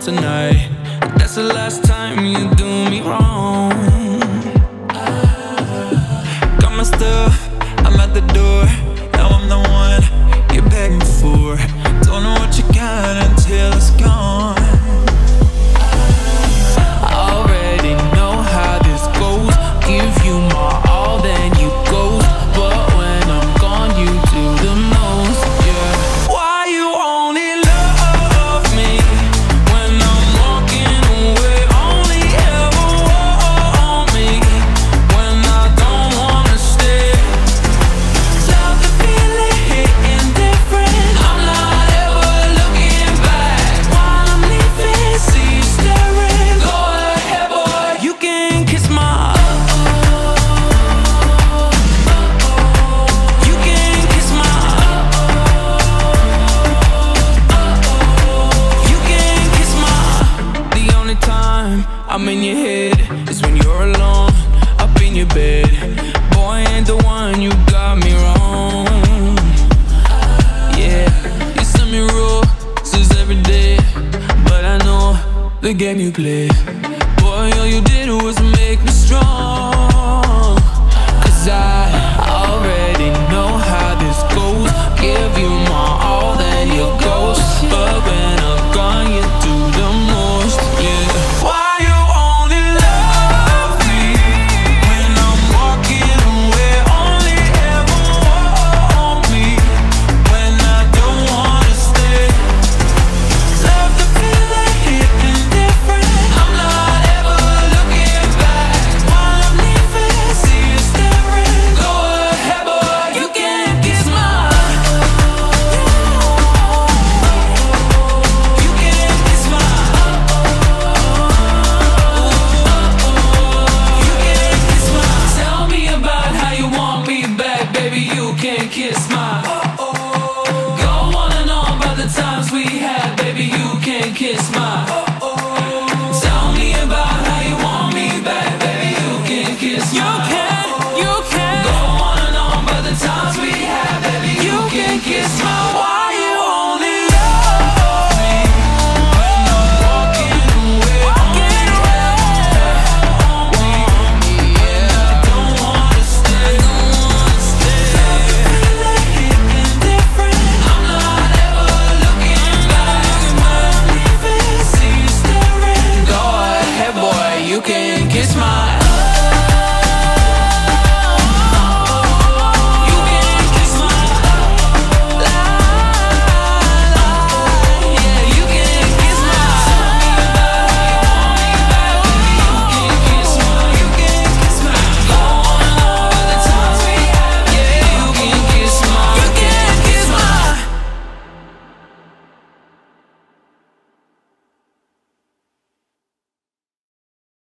tonight. That's the last time you do me wrong. Got my stuff, I'm at the door. Now I'm the one you're begging for. Don't know what you got until it's gone. I already know how this goes. Give you my all, then you ghost. But when I'm gone, you do the most, yeah. Why you only love me when I'm walking away? Only ever want me when I don't wanna stay. Love the feeling, hitting different. I'm not ever looking back. While I'm leaving, see you staring. Go ahead, boy, you can kiss my you can kiss my you can kiss my. The only time I'm in your head is when you're alone, up in your bed. Boy, ain't the one, you got me wrong. Yeah, you send me roses every day, but I know the game you play. Boy, all you did was make